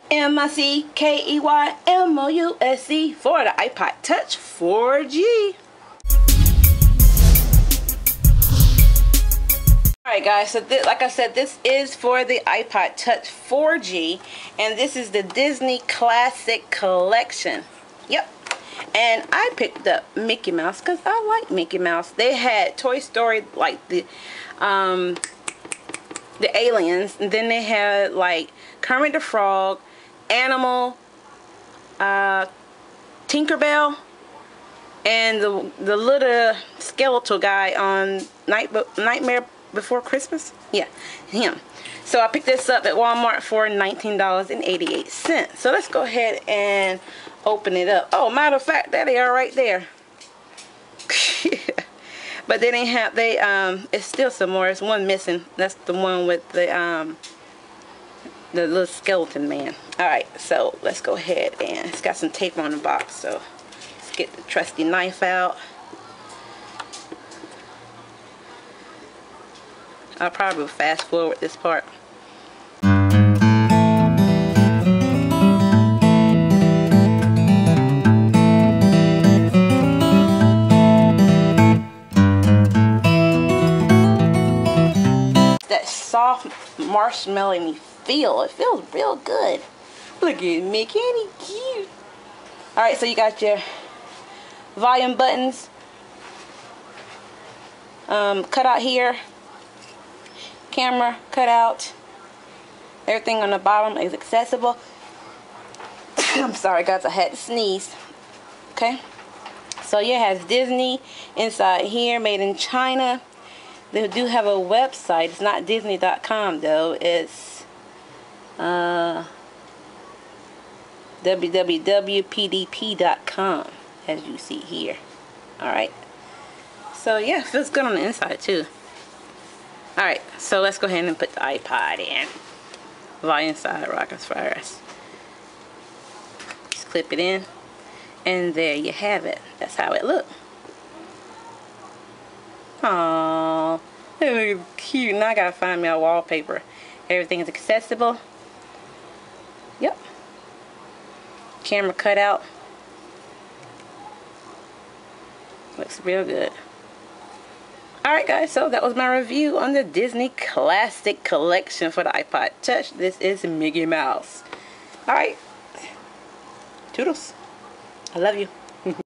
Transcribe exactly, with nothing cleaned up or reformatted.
M I C K E Y M O U S E for the iPod Touch four G. Alright guys, so this, like I said, this is for the iPod Touch four G, and this is the Disney Classic Collection. Yep. And I picked up Mickey Mouse because I like Mickey Mouse. They had Toy Story, like the um, the aliens, and then they had like Kermit the Frog, Animal, uh, Tinkerbell, and the the little skeletal guy on Night Nightmare Before Christmas. Yeah, him. So I picked this up at Walmart for nineteen dollars and eighty-eight cents. So let's go ahead and open it up. Oh, matter of fact, there they are right there. But they didn't have, they, um, it's still some more. There's one missing. That's the one with the, um, the little skeleton man. Alright, so let's go ahead and, it's got some tape on the box. So let's get the trusty knife out. I'll probably fast forward this part. That soft marshmallowy feel. It feels real good. Look at Mickey, ain't he cute? Alright, so you got your volume buttons. Um, cut out here. Camera cut out. Everything on the bottom is accessible. I'm sorry guys, I had to sneeze. Okay, so yeah, it has Disney inside here, made in China. They do have a website. It's not Disney dot com though. It's uh, w w w dot p d p dot com, as you see here. Alright, so yeah, it feels good on the inside too. Alright, so let's go ahead and put the iPod in. Volume side rockers first. Just clip it in. And there you have it. That's how it looks. Aww. It looks cute. Now I gotta find me a wallpaper. Everything is accessible. Yep. Camera cut out. Looks real good. Alright guys, so that was my review on the Disney Classic Collection for the iPod Touch. This is Mickey Mouse. Alright. Toodles. I love you.